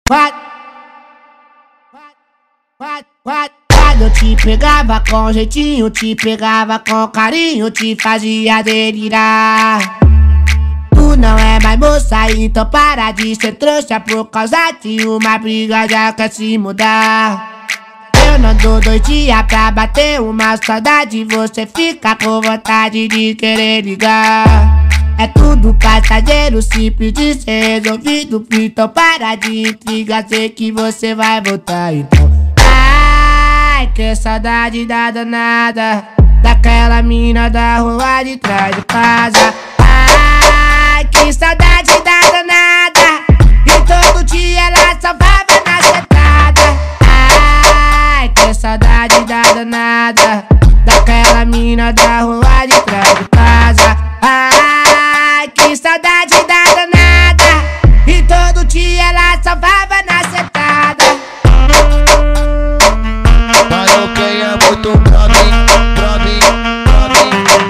Quando eu te pegava com jeitinho, te pegava com carinho, te fazia delirar. Tu não é mais moça, então para de ser trouxa. Por causa de uma briga já quer se mudar. Eu não dou 2 dias pra bater uma saudade, você fica com vontade de querer ligar. É tudo passageiro, simples de ser resolvido. Então para de intriga, sei que você vai voltar. Então, ai, que saudade da danada, daquela mina da rua de trás de casa. Ai, que saudade da danada, e todo dia ela salvava na sentada. Ai, que saudade da danada, daquela mina da rua de trás de casa. Ai, que saudade da danada, e todo dia ela salvava na sentada. Mano, quem é muito pra mim, pra mim, pra mim.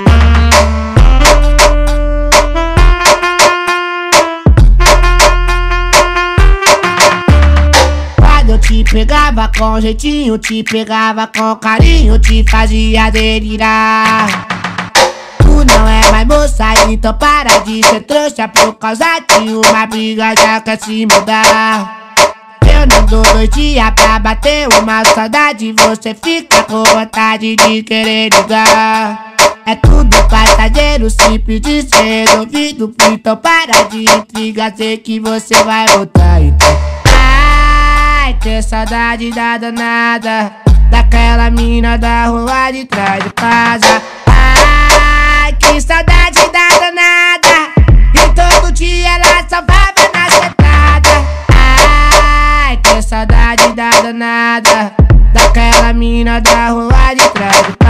Quando eu te pegava com jeitinho, te pegava com carinho, te fazia delirar. Tu não é mais moça, então para de ser trouxa. Por causa de uma briga já quer se mudar. Eu não dou 2 dias pra bater uma saudade, você fica com vontade de querer ligar. É tudo passageiro, simples de ser resolvido. Então para de intriga, sei que você vai voltar. Então, ai, que saudade da danada, daquela mina da rua de trás de casa. Ai, que saudade da danada, e todo dia ela salvava na sentada. Ai, que saudade da danada, daquela mina da rua de trás de casa.